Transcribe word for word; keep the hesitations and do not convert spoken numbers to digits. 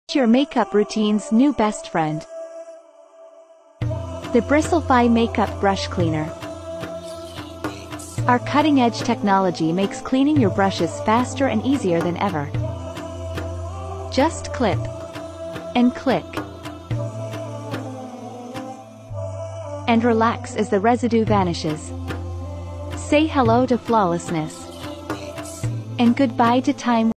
Your makeup routine's new best friend. The Bristlefy Makeup Brush Cleaner. Our cutting-edge technology makes cleaning your brushes faster and easier than ever. Just clip and click and relax as the residue vanishes. Say hello to flawlessness and goodbye to time